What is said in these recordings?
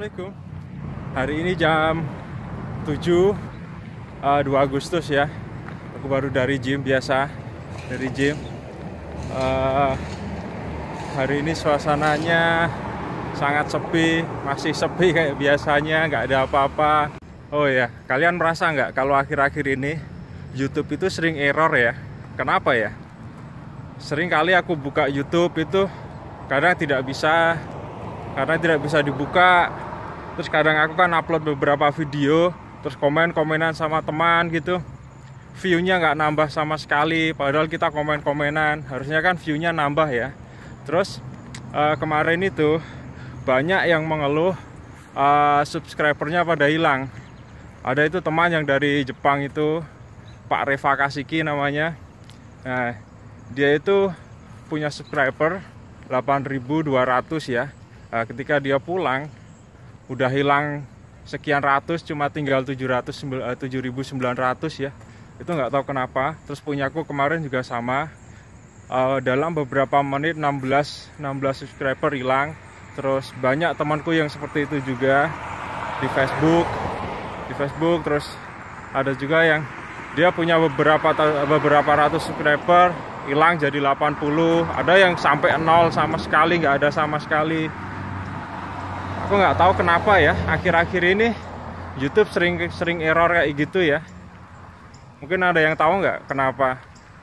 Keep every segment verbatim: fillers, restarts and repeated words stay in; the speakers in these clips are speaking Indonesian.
Assalamualaikum. Hari ini jam tujuh, uh, dua Agustus ya. Aku baru dari gym biasa, dari gym. Uh, hari ini suasananya sangat sepi, masih sepi kayak biasanya, nggak ada apa-apa. Oh ya, kalian merasa nggak kalau akhir-akhir ini YouTube itu sering error ya? Kenapa ya? Sering kali aku buka YouTube itu kadang tidak bisa, karena tidak bisa dibuka. Terus kadang aku kan upload beberapa video, terus komen-komenan sama teman gitu, view-nya nggak nambah sama sekali. Padahal kita komen-komenan, harusnya kan view-nya nambah ya. Terus uh, kemarin itu banyak yang mengeluh uh, subscribernya pada hilang. Ada itu teman yang dari Jepang itu, Pak Reva Kasiki namanya. Nah, dia itu punya subscriber delapan ribu dua ratus ya. Nah, ketika dia pulang udah hilang sekian ratus, cuma tinggal tujuh ribu sembilan ratus ya. Itu nggak tahu kenapa. Terus punyaku kemarin juga sama, uh, dalam beberapa menit enam belas subscriber hilang. Terus banyak temanku yang seperti itu juga di Facebook di Facebook. Terus ada juga yang dia punya beberapa beberapa ratus subscriber hilang jadi delapan puluh. Ada yang sampai nol sama sekali, nggak ada sama sekali. Aku nggak tahu kenapa ya, akhir-akhir ini YouTube sering sering error kayak gitu ya. Mungkin ada yang tahu nggak kenapa?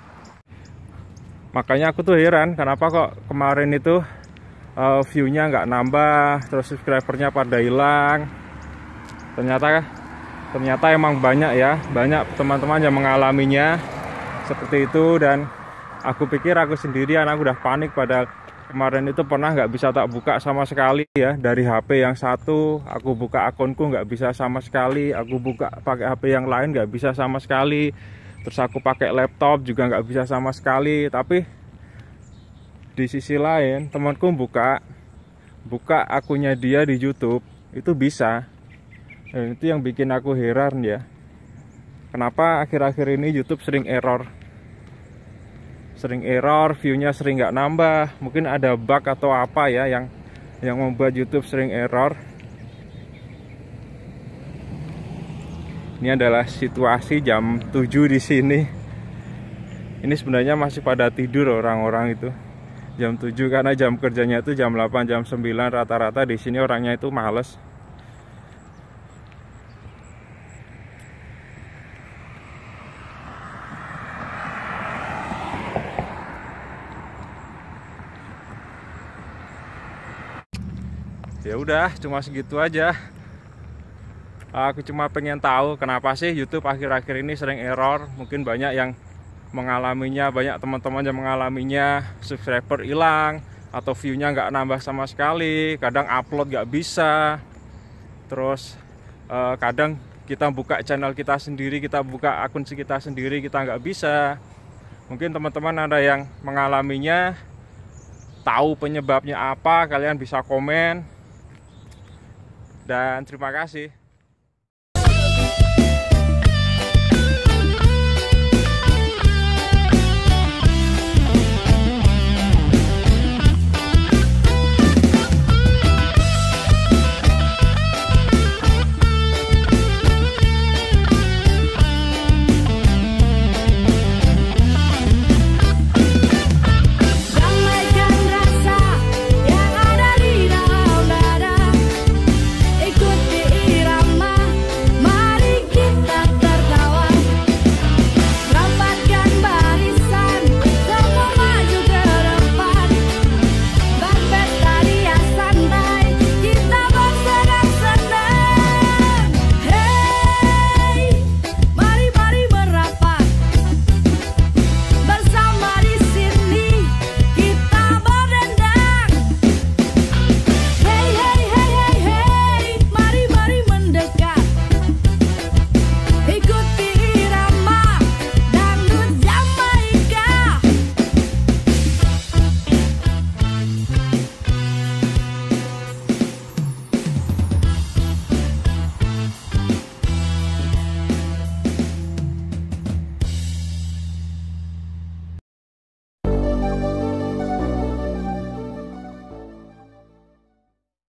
Makanya aku tuh heran kenapa kok kemarin itu uh, view-nya nggak nambah, terus subscribernya pada hilang. Ternyata ternyata emang banyak ya, banyak teman-teman yang mengalaminya seperti itu. Dan aku pikir aku sendirian, aku udah panik. Padahal kemarin itu pernah nggak bisa tak buka sama sekali ya. Dari H P yang satu aku buka akunku nggak bisa sama sekali, aku buka pakai H P yang lain nggak bisa sama sekali, terus aku pakai laptop juga nggak bisa sama sekali. Tapi di sisi lain temanku buka buka akunnya dia di YouTube itu bisa. Dan itu yang bikin aku heran ya, kenapa akhir-akhir ini YouTube sering error sering error, view-nya sering nggak nambah. Mungkin ada bug atau apa ya yang yang membuat YouTube sering error. Ini adalah situasi jam tujuh di sini. Ini sebenarnya masih pada tidur orang-orang itu. Jam tujuh karena jam kerjanya itu jam delapan, jam sembilan rata-rata di sini orangnya itu males. Ya udah, cuma segitu aja. Aku cuma pengen tahu kenapa sih YouTube akhir-akhir ini sering error. Mungkin banyak yang mengalaminya, banyak teman-teman yang mengalaminya. Subscriber hilang atau view-nya nggak nambah sama sekali. Kadang upload nggak bisa. Terus eh, kadang kita buka channel kita sendiri, kita buka akun kita sendiri, kita nggak bisa. Mungkin teman-teman ada yang mengalaminya, tahu penyebabnya apa, kalian bisa komen. Dan terima kasih.